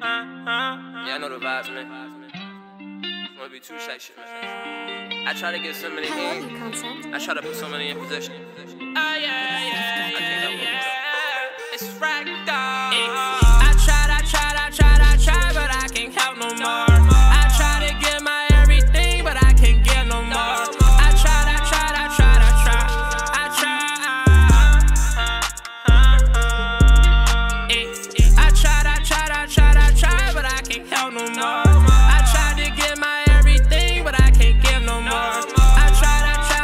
Yeah, I know the vibes, man. Wanna be too shy shit, man. I try to get so many in. I try to put so many in position. Oh, yeah. It's fractal. I tried, but I can't help no more. I try to get my everything, but I can't get no more. I tried. I tried, but I can't help no more. I tried to get my everything, but I can't give no more. I tried.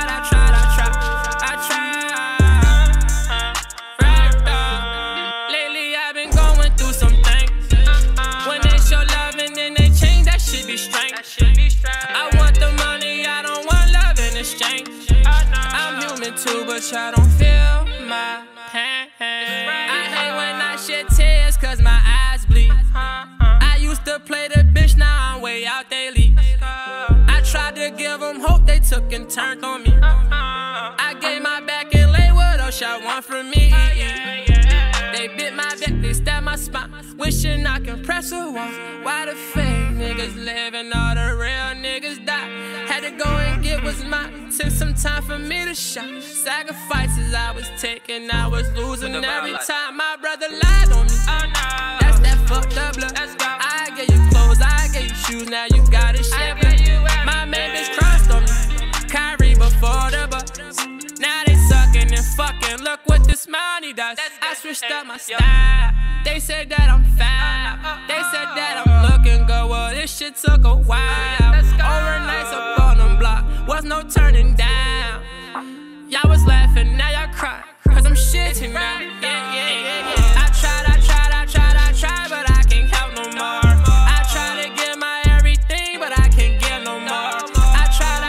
Lately I've been going through some things. When they show love and then they change, that shit be strange. I want the money, I don't want love in exchange. I'm human too, but y'all don't feel my pain. I hate when I shed tears, cause my eyes bleed. I used to play the bitch, now I'm way out, they leave. I tried to give them hope, they took and turned on me. I gave my back and lay, what else y'all want from me? They bit my back, they stabbed my spine, wishing I can press a one. Why the fake niggas live and all the real niggas die? Had to go and get what's mine, took some time for me to shine. Sacrifices I was taking, I was losing every time. My brother lied on me, that's that fucked up blood. I gave you clothes, I gave you shoes, now you gotta share. My main bitch crossed on me, Kyrie before the bus. Now they sucking and fucking, look what this money does. I switched up my style, they said that I'm fat. They said that I'm looking good, well this shit took a while. Overnights up on them block, was no turning down. Y'all was laughing, now y'all cry, cause I'm shitting now. Yeah. I tried, but I can't help no more. I try to get my everything, but I can't get no more. I tried.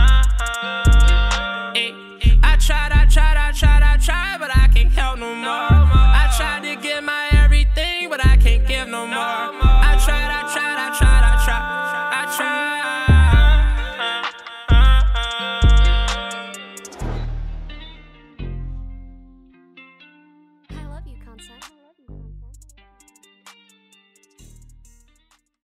I tried, but I can't help no more.